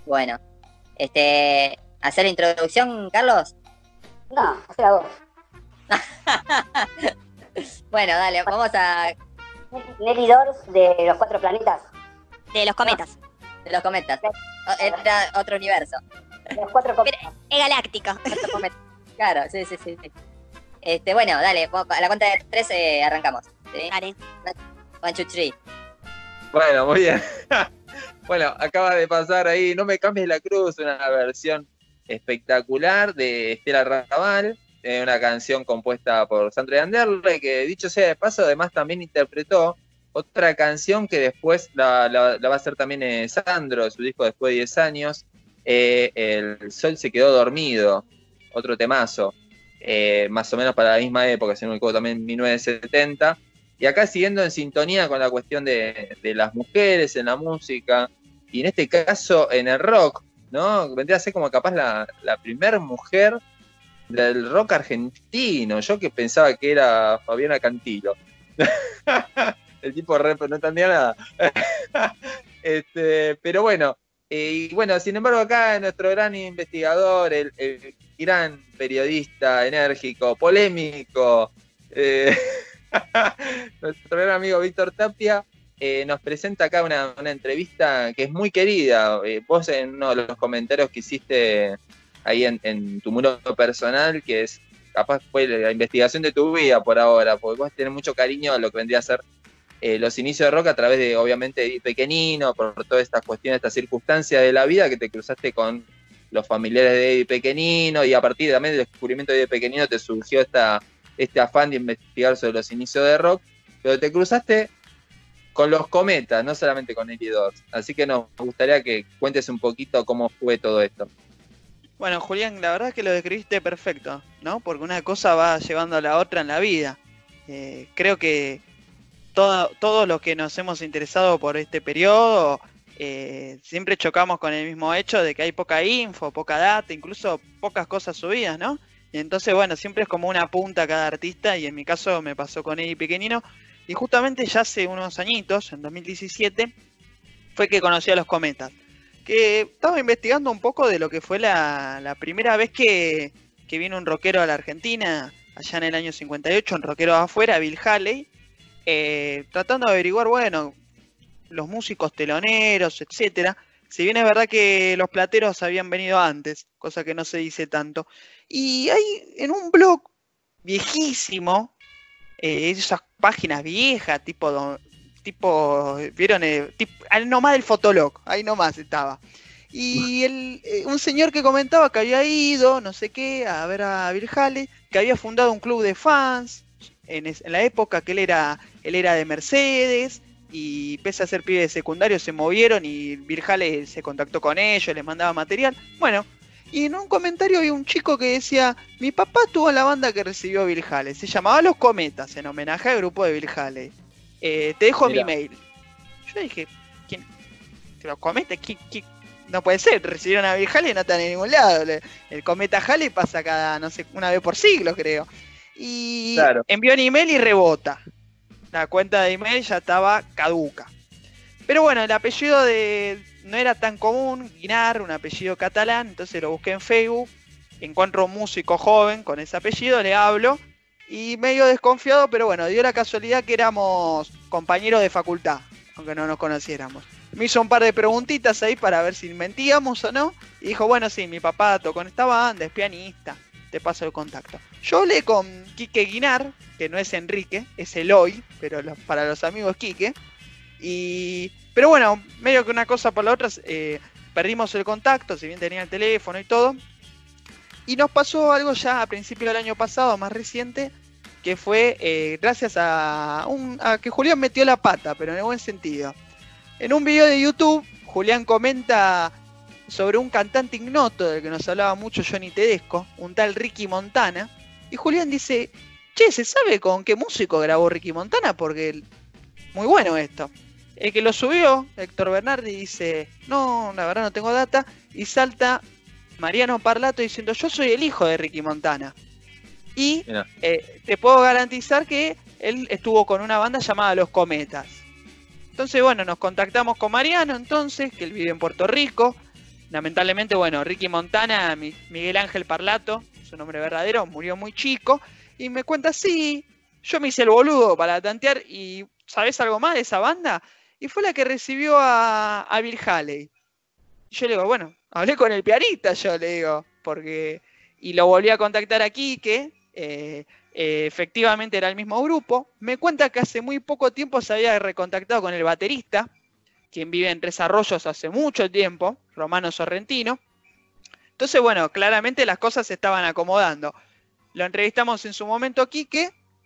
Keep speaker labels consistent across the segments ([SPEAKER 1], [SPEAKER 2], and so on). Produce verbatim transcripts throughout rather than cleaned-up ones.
[SPEAKER 1] Bueno, este, ¿hacer la introducción, Carlos?
[SPEAKER 2] No, hacer a vos.
[SPEAKER 1] Bueno, dale, vamos a...
[SPEAKER 2] Nelly Dors de los cuatro planetas.
[SPEAKER 3] De los
[SPEAKER 1] No,
[SPEAKER 3] cometas.
[SPEAKER 1] de los cometas. O- Era otro universo.
[SPEAKER 2] De los cuatro
[SPEAKER 3] Mira,
[SPEAKER 2] cometas.
[SPEAKER 3] es galáctico.
[SPEAKER 1] Otro cometa. Claro, sí, sí, sí, sí. Este, bueno, dale, vamos- a la cuenta de tres eh, arrancamos. ¿Sí?
[SPEAKER 3] Dale.
[SPEAKER 1] One, two, three.
[SPEAKER 4] Bueno, muy bien. Bueno, acaba de pasar ahí, No me cambies la cruz, una versión espectacular de Estela Raval, eh, una canción compuesta por Sandra de Anderle, que dicho sea de paso, además también interpretó otra canción que después la, la- la va a hacer también eh, Sandro, su disco después de diez años, eh, El sol se quedó dormido, otro temazo, eh, más o menos para la misma época, si no me equivoco, también mil novecientos setenta. Y acá siguiendo en sintonía con la cuestión de, de las mujeres en la música, y en este caso en el rock, ¿no? Vendría a ser como capaz la, la primer mujer del rock argentino. Yo que pensaba que era Fabiana Cantilo. El tipo re, no entendía nada. Este, pero bueno, eh, y bueno, sin embargo acá nuestro gran investigador, el, el gran periodista enérgico, polémico, eh, nuestro gran amigo Víctor Tapia, eh, nos presenta acá una, una entrevista que es muy querida. Eh, vos en uno de los comentarios que hiciste ahí en, en tu muro personal, que es capaz fue la investigación de tu vida por ahora, porque vos tenés mucho cariño a lo que vendría a ser eh, los inicios de rock a través de, obviamente, Eddie Pequenino, por, por todas estas cuestiones, estas circunstancias de la vida que te cruzaste con los familiares de Eddie Pequenino, y a partir también del descubrimiento de Eddie Pequenino te surgió esta, este afán de investigar sobre los inicios de rock, pero te cruzaste con los cometas, no solamente con Nelly Dors. Así que nos gustaría que cuentes un poquito cómo fue todo esto.
[SPEAKER 5] Bueno, Julián, la verdad es que lo describiste perfecto, ¿no? Porque una cosa va llevando a la otra en la vida. Eh, creo que todo, todos los que nos hemos interesado por este periodo eh, siempre chocamos con el mismo hecho de que hay poca info, poca data, incluso pocas cosas subidas, ¿no? Y entonces, bueno, siempre es como una punta cada artista, y en mi caso me pasó con Eddie Pequenino, y justamente ya hace unos añitos, en dos mil diecisiete, fue que conocí a los Cometas, que estaba investigando un poco de lo que fue la, la primera vez que, que vino un rockero a la Argentina, allá en el año cincuenta y ocho, un rockero de afuera, Bill Haley, eh, tratando de averiguar, bueno, los músicos teloneros, etcétera. Si bien es verdad que los plateros habían venido antes, cosa que no se dice tanto. Y hay en un blog viejísimo, eh, esas páginas viejas, tipo, do- tipo, ¿vieron? Eh, tipo, al nomás del Fotolog, ahí nomás estaba. Y el, eh, un señor que comentaba que había ido, no sé qué, a ver a Bill Haley, que había fundado un club de fans en, es- en la época que él era, él era de Mercedes, y pese a ser pibe de secundario se movieron y Bill Haley se contactó con ellos, les mandaba material. Bueno, y en un comentario había un chico que decía: mi papá estuvo en la banda que recibió Bill Haley, se llamaba Los Cometas, en homenaje al grupo de Bill Haley. Eh, te dejo
[SPEAKER 4] Mirá.
[SPEAKER 5] mi mail. Yo dije, ¿quién? ¿Los Cometas? ¿Qué, qué? No puede ser, recibieron a Bill Haley y no están en ningún lado. Le- El cometa Halley pasa cada, no sé, una vez por siglo, creo. Y
[SPEAKER 4] Claro.
[SPEAKER 5] envió un email y rebota. La cuenta de email ya estaba caduca. Pero bueno, el apellido de no era tan común, Guinar, un apellido catalán, entonces lo busqué en Facebook, encuentro un músico joven con ese apellido, le hablo, y medio desconfiado, pero bueno, dio la casualidad que éramos compañeros de facultad, aunque no nos conociéramos. Me hizo un par de preguntitas ahí para ver si mentíamos o no, y dijo: bueno, sí, mi papá tocó en esta banda, es pianista, te paso el contacto. Yo hablé con Quique Guinar, que no es Enrique, es Eloy, pero los- para los amigos Quique. Y, pero bueno, medio que una cosa por la otra, eh, perdimos el contacto, si bien tenía el teléfono y todo. Y nos pasó algo ya a principios del año pasado, más reciente, que fue eh, gracias a, un, a que Julián metió la pata, pero en el buen sentido. En un video de YouTube, Julián comenta sobre un cantante ignoto del que nos hablaba mucho Johnny Tedesco, un tal Ricky Montana. Y Julián dice: che, ¿se sabe con qué músico grabó Ricky Montana? Porque muy bueno esto. El que lo subió, Héctor Bernardi, dice: no, la verdad no tengo data. Y salta Mariano Parlato diciendo: yo soy el hijo de Ricky Montana. Y eh, te puedo garantizar que él estuvo con una banda llamada Los Cometas. Entonces, bueno, nos contactamos con Mariano entonces, que él vive en Puerto Rico. lamentablemente, bueno, Ricky Montana, Mi- Miguel Ángel Parlato, su nombre verdadero, murió muy chico. Y me cuenta, sí, yo me hice el boludo para tantear y ¿sabés algo más de esa banda? Y fue la que recibió a, a Bill Haley. Y yo le digo, bueno, hablé con el pianista, yo le digo, porque... Y lo volví a contactar a Quique, eh, eh, efectivamente era el mismo grupo. Me cuenta que hace muy poco tiempo se había recontactado con el baterista, quien vive en Tres Arroyos hace mucho tiempo, Romano Sorrentino. Entonces, bueno, claramente las cosas se estaban acomodando. Lo entrevistamos en su momento Quique,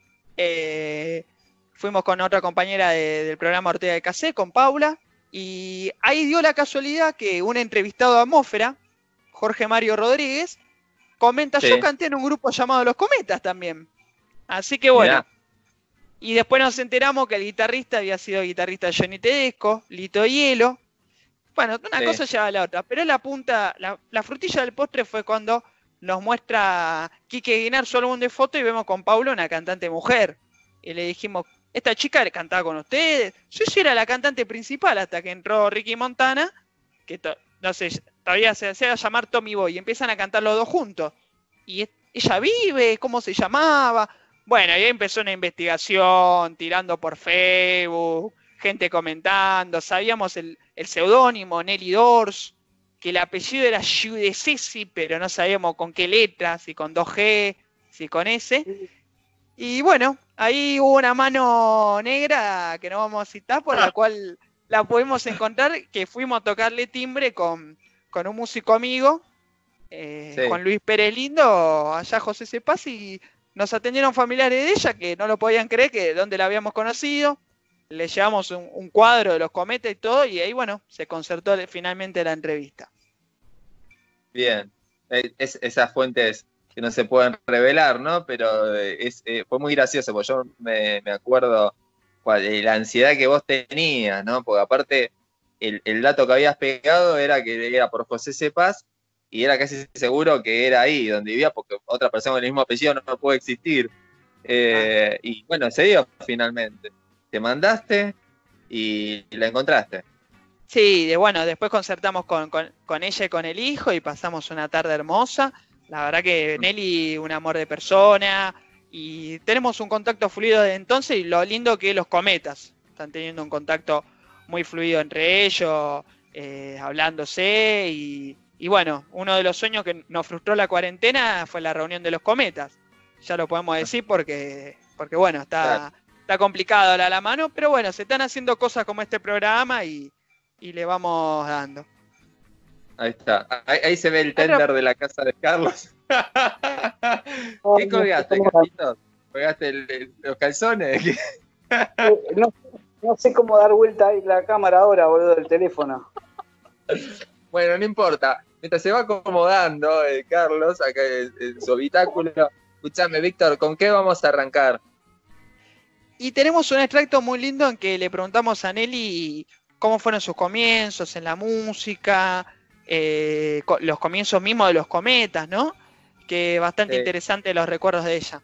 [SPEAKER 5] eh, fuimos con otra compañera de, del programa Ortega de Cassé, con Paula, y ahí dio la casualidad que un entrevistado de Atmósfera, Jorge Mario Rodríguez, comenta,
[SPEAKER 4] Sí.
[SPEAKER 5] yo canté en un grupo llamado Los Cometas también. Así que bueno.
[SPEAKER 4] Mirá.
[SPEAKER 5] Y después nos enteramos que el guitarrista había sido guitarrista de Johnny Tedesco, Lito Hielo. Bueno, una
[SPEAKER 4] Sí.
[SPEAKER 5] cosa lleva a la otra. Pero la punta, la, la frutilla del postre fue cuando nos muestra Quique Guinar su álbum de foto y vemos con Paulo una cantante mujer. Y le dijimos, ¿esta chica cantaba con ustedes? Yo sí era la cantante principal hasta que entró Ricky Montana, que to- no sé, todavía se hacía llamar Tommy Boy, y empiezan a cantar los dos juntos. Y es- ella vive, ¿cómo se llamaba? Bueno, ahí empezó una investigación, tirando por Facebook, gente comentando, sabíamos el, el seudónimo, Nelly Dors, que el apellido era Giudecesi, pero no sabíamos con qué letra, si con dos G, si con S. Y bueno, ahí hubo una mano negra que no vamos a citar, por la cual la pudimos encontrar, que fuimos a tocarle timbre con, con un músico amigo, eh,
[SPEAKER 4] Sí.
[SPEAKER 5] Juan Luis Pérez Lindo, allá José Cepaz, y nos atendieron familiares de ella que no lo podían creer que de dónde la habíamos conocido. Le llevamos un, un cuadro de los Cometas y todo, y ahí bueno, se concertó finalmente la entrevista.
[SPEAKER 4] Bien. Eh, Es, esas fuentes que no se pueden revelar, ¿no? Pero eh, es, eh, fue muy gracioso, porque yo me, me acuerdo cuál, eh, la ansiedad que vos tenías, ¿no? Porque aparte, el, el dato que habías pegado era que era por José Cepaz, y era casi seguro que era ahí donde vivía, porque otra persona con el mismo apellido no puede existir. Eh, y bueno, se dio finalmente. Te mandaste y la encontraste.
[SPEAKER 5] Sí, de, bueno, después concertamos con, con, con ella y con el hijo y pasamos una tarde hermosa. La verdad que Nelly, un amor de persona, y tenemos un contacto fluido desde entonces, y lo lindo que los Cometas están teniendo un contacto muy fluido entre ellos, eh, hablándose, y, y bueno, uno de los sueños que nos frustró la cuarentena fue la reunión de los Cometas. Ya lo podemos decir porque, porque bueno, está,
[SPEAKER 4] Claro.
[SPEAKER 5] está complicado a la, la mano, pero bueno, se están haciendo cosas como este programa y, y le vamos dando.
[SPEAKER 4] Ahí está. Ahí, ahí se ve el
[SPEAKER 5] Pero-
[SPEAKER 4] tender de la casa de Carlos. ¿Qué colgaste, Carlitos? ¿Colgaste el- el- los calzones? ¿Qué?
[SPEAKER 3] Eh, no, no sé cómo dar vuelta ahí la cámara ahora, boludo, del teléfono.
[SPEAKER 4] Bueno, no importa. Mientras se va acomodando eh, Carlos, acá en, en su habitáculo. Escuchame, Víctor, ¿con qué vamos a arrancar?
[SPEAKER 5] Y tenemos un extracto muy lindo en que le preguntamos a Nelly cómo fueron sus comienzos en la música, eh, co- los comienzos mismos de los Cometas, ¿no? Que bastante
[SPEAKER 4] Sí.
[SPEAKER 5] interesante los recuerdos de ella.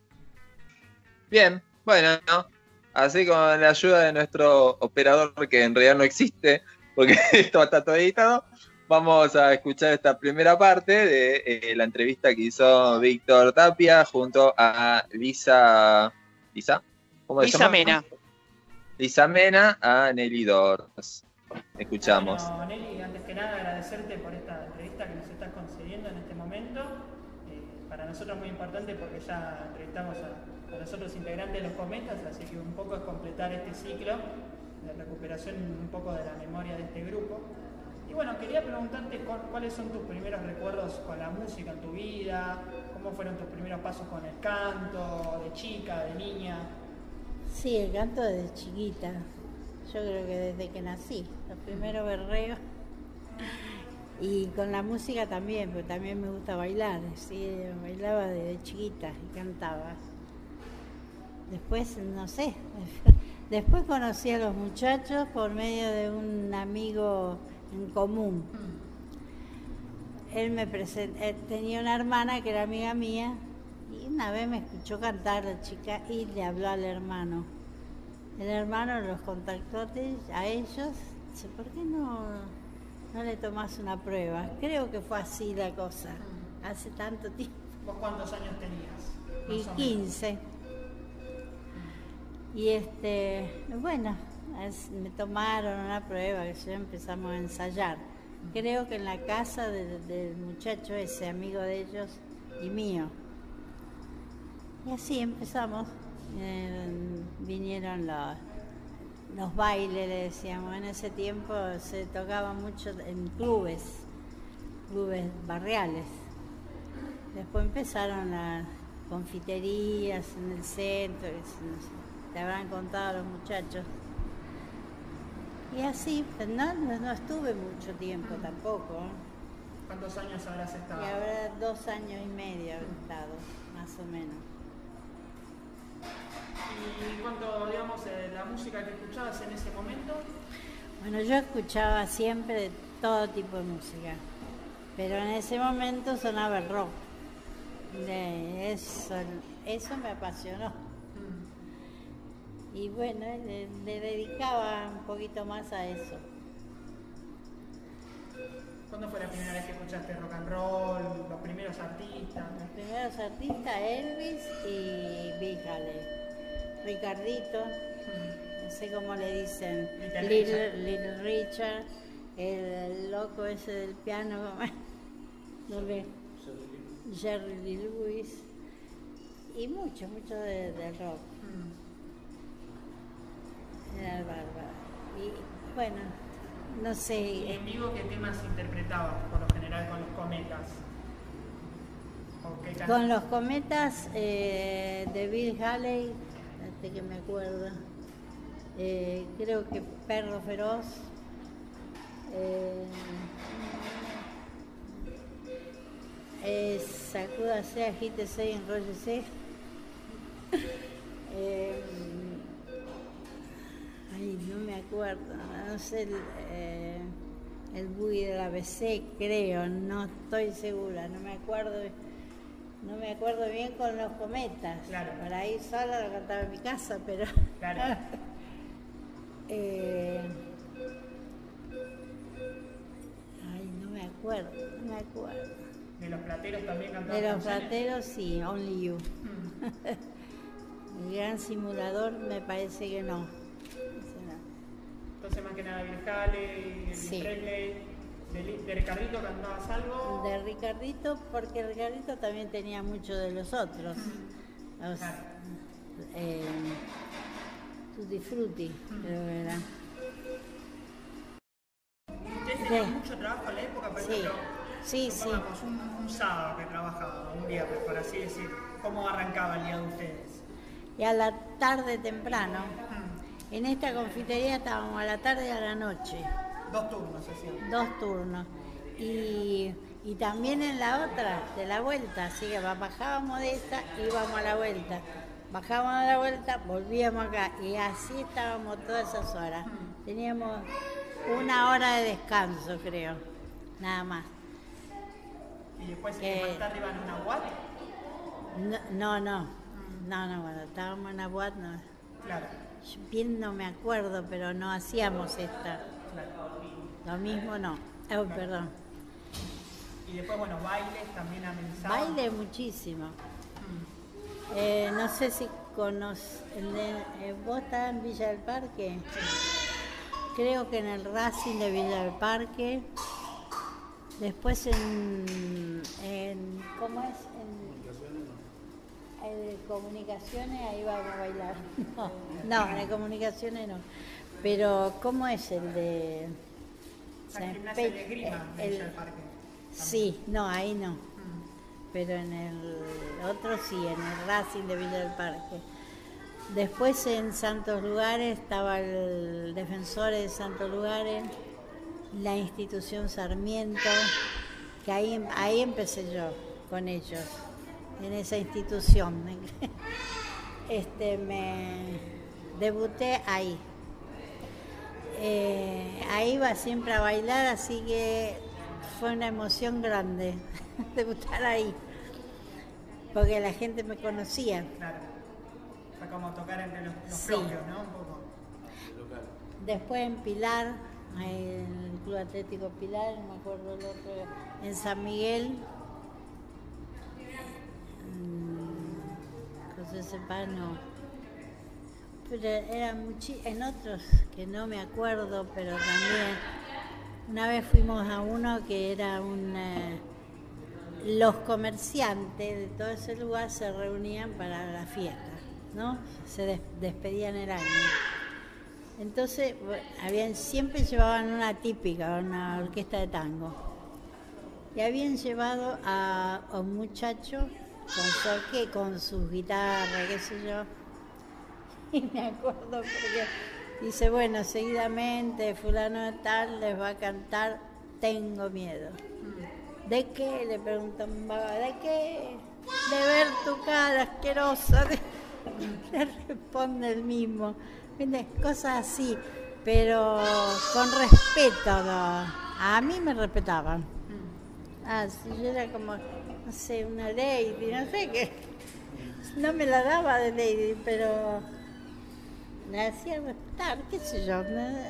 [SPEAKER 4] Bien, bueno, ¿no? Así con la ayuda de nuestro operador, que en realidad no existe, porque esto está todo editado, vamos a escuchar esta primera parte de eh, la entrevista que hizo Víctor Tapia junto a Lisa... ¿Lisa? ¿Cómo se
[SPEAKER 5] Lisa
[SPEAKER 4] llama?
[SPEAKER 5] Mena.
[SPEAKER 4] Lisa Mena a Nelly Dors. Escuchamos.
[SPEAKER 6] Bueno, Nelly, antes que nada agradecerte por esta entrevista que nos estás concediendo en este momento. Eh, para nosotros es muy importante porque ya entrevistamos a, a los otros integrantes de los Cometas, así que un poco es completar este ciclo de recuperación un poco de la memoria de este grupo. Y bueno, quería preguntarte cu- cuáles son tus primeros recuerdos con la música en tu vida, cómo fueron tus primeros pasos con el canto, de chica, de niña.
[SPEAKER 7] Sí, el canto desde chiquita. Yo creo que desde que nací. Los primeros berreos. Y con la música también, porque también me gusta bailar. Sí, bailaba desde chiquita y cantaba. Después, no sé. Después conocí a los muchachos por medio de un amigo en común. Él me presentó, tenía una hermana que era amiga mía. Y una vez me escuchó cantar la chica y le habló al hermano. El hermano los contactó a ellos. Dice, ¿por qué no, no le tomás una prueba. Creo que fue así la cosa, hace tanto tiempo.
[SPEAKER 6] ¿Vos cuántos años tenías?
[SPEAKER 7] Y
[SPEAKER 6] Más o menos.
[SPEAKER 7] quince. Y este, bueno, es- me tomaron una prueba que ya empezamos a ensayar. Creo que en la casa de- del muchacho ese, amigo de ellos y mío. Y así empezamos. Eh, vinieron los, los bailes, le decíamos. En ese tiempo se tocaba mucho en clubes, clubes barriales. Después empezaron las confiterías en el centro, que se- no sé, te habrán contado los muchachos. Y así, pues no, no, no estuve mucho tiempo tampoco. ¿eh?
[SPEAKER 6] ¿Cuántos años habrás estado?
[SPEAKER 7] Y ahora dos años y medio he estado, más o menos.
[SPEAKER 6] ¿Y cuánto, digamos, eh, la música que escuchabas en ese momento?
[SPEAKER 7] Bueno, yo escuchaba siempre de todo tipo de música, pero en ese momento sonaba el rock. De eso, eso me apasionó. Y bueno, le, le dedicaba un poquito más a eso.
[SPEAKER 6] ¿Cuándo fue la primera vez que escuchaste rock and roll, los primeros artistas?
[SPEAKER 7] Los primeros artistas, Elvis y Bill Haley. Ricardito, no sé cómo le dicen,
[SPEAKER 6] Little
[SPEAKER 7] Little,
[SPEAKER 6] Richard.
[SPEAKER 7] Little Richard, el, el loco ese del piano, ¿cómo es? No ve. Jerry Lee Lewis, y mucho, mucho de, de rock. Era bárbaro. Y bueno, no
[SPEAKER 6] ¿Y
[SPEAKER 7] sé,
[SPEAKER 6] en vivo qué temas interpretabas por lo general con los Cometas? ¿O qué can-
[SPEAKER 7] con los cometas eh, de Bill Haley, este que me acuerdo, eh, creo que Perro Feroz, eh, eh, Sacúdase, agítese y enróllese. Eh, ay, no me acuerdo, no sé, el, eh, el buggy del A B C, creo, no estoy segura, no me acuerdo, no me acuerdo bien con los cometas.
[SPEAKER 6] Claro.
[SPEAKER 7] Por ahí sola lo cantaba en mi casa, pero
[SPEAKER 6] Claro.
[SPEAKER 7] eh, ay, no me acuerdo, no me acuerdo.
[SPEAKER 6] ¿De los plateros también cantabas
[SPEAKER 7] De los
[SPEAKER 6] canciones?
[SPEAKER 7] plateros sí, Only You.
[SPEAKER 6] Mm.
[SPEAKER 7] El gran simulador me parece que no. Ese no.
[SPEAKER 6] Entonces más que nada Bill Haley, Elvis
[SPEAKER 7] Sí.
[SPEAKER 6] Presley, de, Li- de Ricardito cantabas algo.
[SPEAKER 7] De Ricardito, porque Ricardito también tenía mucho de los otros. Los,
[SPEAKER 6] Claro.
[SPEAKER 7] eh, Tutti Frutti, creo que era.
[SPEAKER 6] Ustedes tenían
[SPEAKER 7] Sí.
[SPEAKER 6] mucho trabajo en la época, por
[SPEAKER 7] Sí.
[SPEAKER 6] ejemplo,
[SPEAKER 7] Sí, sí.
[SPEAKER 6] supongamos un, un sábado que trabajaba, un viernes, por así decir, ¿cómo arrancaba el día de ustedes?
[SPEAKER 7] Y a la tarde temprano. En esta confitería estábamos a la tarde y a la noche.
[SPEAKER 6] Dos turnos hacían.
[SPEAKER 7] Dos turnos. Y, y también en la otra, de la vuelta, así que ba- bajábamos de esta y íbamos a la vuelta. Bajábamos a la vuelta, volvíamos acá y así estábamos todas esas horas. Teníamos una hora de descanso, creo, nada más.
[SPEAKER 6] Y después
[SPEAKER 7] Que-
[SPEAKER 6] eh, más tarde iban a una U A T.
[SPEAKER 7] No, no, no, no, no, cuando estábamos en la U A T, no.
[SPEAKER 6] Claro,
[SPEAKER 7] Yo bien no me acuerdo, pero no hacíamos esta.
[SPEAKER 6] claro.
[SPEAKER 7] Lo mismo no. Oh, perdón.
[SPEAKER 6] Y después, bueno, bailes también amenazaban.
[SPEAKER 7] Baile muchísimo. Eh, no sé si conoces, ¿vos estás en Villa del Parque? Creo que en el Racing de Villa del Parque. Después en, en ¿cómo es? En, en comunicaciones, ahí vamos a bailar. No, no, en comunicaciones no. Pero ¿cómo es el de
[SPEAKER 6] La
[SPEAKER 7] San
[SPEAKER 6] gimnasia de
[SPEAKER 7] Pe-
[SPEAKER 6] esgrima de
[SPEAKER 7] el-
[SPEAKER 6] Villa del Parque.
[SPEAKER 7] Sí, no, ahí no. Pero en el otro sí, en el Racing de Villa del Parque. Después en Santos Lugares estaba el Defensor de Santos Lugares, la institución Sarmiento, que ahí, ahí empecé yo con ellos, en esa institución. Este, me debuté ahí. Eh, ahí iba siempre a bailar, así que fue una emoción grande debutar ahí, porque la gente me conocía.
[SPEAKER 6] Claro. Fue como tocar entre los, los
[SPEAKER 7] Sí.
[SPEAKER 6] propios, ¿no? Un poco.
[SPEAKER 7] Después en Pilar, en el Club Atlético Pilar, no me acuerdo el otro, en San Miguel, mm, José Cepano, pero eran muchi- en otros que no me acuerdo, pero también una vez fuimos a uno que era un eh, los comerciantes de todo ese lugar se reunían para la fiesta, ¿no? Se des- despedían el año. Entonces, bueno, habían, siempre llevaban una típica, una orquesta de tango. Y habían llevado a, a un muchacho con su, orque- con sus guitarras, qué sé yo. Y me acuerdo porque dice, bueno, seguidamente fulano de tal les va a cantar Tengo miedo. ¿De qué? Le preguntó un vago, ¿de qué? De ver tu cara asquerosa. Le responde el mismo. ¿Viste? Cosas así, pero con respeto. ¿No? A mí me respetaban. Ah, sí, yo era como, no sé, una lady, no sé qué. No me la daba de lady, pero me hacía respetar, qué sé yo.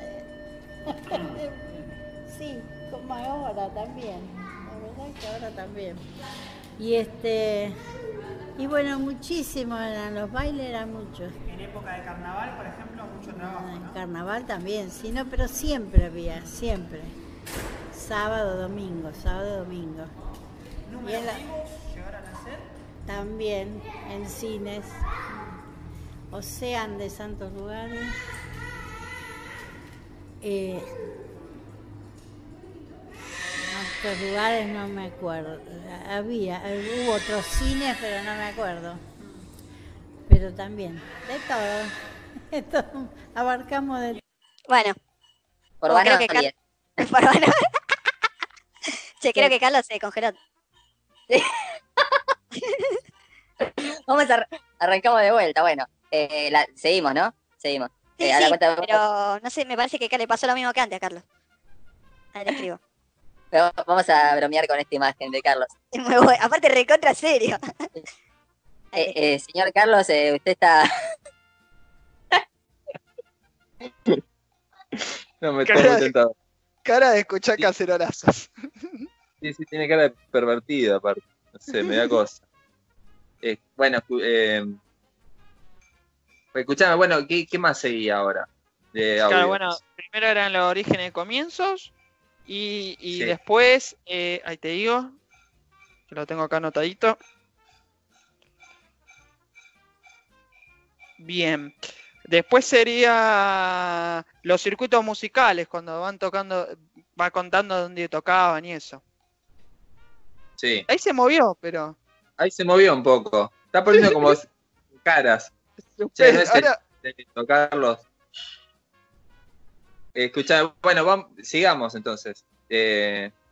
[SPEAKER 7] Sí, como ahora también. La verdad que ahora también. Y este y bueno, muchísimo eran los bailes, eran muchos.
[SPEAKER 6] En época de carnaval, por ejemplo, mucho trabajo,
[SPEAKER 7] En
[SPEAKER 6] ¿no?
[SPEAKER 7] carnaval también, sí, no, pero siempre había, siempre. Sábado, domingo, sábado, domingo. Y
[SPEAKER 6] ¿Números
[SPEAKER 7] en la-
[SPEAKER 6] vivos llegaron a ser?
[SPEAKER 7] También en cines. Ocean de Santos Lugares. Eh, en otros lugares no me acuerdo. Había, hubo otros cines, pero no me acuerdo. Pero también, de todo. De todo. Abarcamos de
[SPEAKER 1] Bueno, por
[SPEAKER 2] Oh,
[SPEAKER 1] bueno,
[SPEAKER 2] creo que Car-
[SPEAKER 1] bien.
[SPEAKER 2] Por bueno. Che, creo que Carlos se congeló.
[SPEAKER 1] Vamos a arr- arrancamos de vuelta. Bueno, eh, la- seguimos, ¿no? Seguimos.
[SPEAKER 2] Sí,
[SPEAKER 1] Eh, a la
[SPEAKER 2] sí,
[SPEAKER 1] cuenta de-
[SPEAKER 2] pero no sé, me parece que acá le pasó lo mismo que antes a Carlos. Ahí le escribo.
[SPEAKER 1] pero vamos a bromear con esta imagen de Carlos.
[SPEAKER 2] Es muy bueno. Aparte, recontra serio. Ahí
[SPEAKER 1] Eh,
[SPEAKER 2] le
[SPEAKER 1] eh, señor Carlos, eh, usted está.
[SPEAKER 4] No, me
[SPEAKER 5] Cara
[SPEAKER 4] estoy muy
[SPEAKER 5] de-
[SPEAKER 4] tentado.
[SPEAKER 5] Cara de escuchar
[SPEAKER 4] Sí.
[SPEAKER 5] cacerolazos.
[SPEAKER 4] Sí, sí, tiene cara de pervertido, aparte. No sé, me da cosa. Eh, bueno, escu- eh, escuchame, bueno, ¿qué, qué más seguía ahora? De
[SPEAKER 5] Claro,
[SPEAKER 4] audio.
[SPEAKER 5] bueno, primero eran los orígenes y comienzos. Y, y
[SPEAKER 4] Sí.
[SPEAKER 5] después, eh, ahí te digo, que lo tengo acá anotadito. Bien. Después sería los circuitos musicales, cuando van tocando, va contando dónde tocaban y eso.
[SPEAKER 4] Sí,
[SPEAKER 5] Ahí se movió, pero.
[SPEAKER 4] ahí se movió un poco. Está poniendo como caras. Che, no es
[SPEAKER 5] Ahora,
[SPEAKER 4] el- Carlos. Eh, escuchá, bueno, vamos, sigamos entonces. Eh,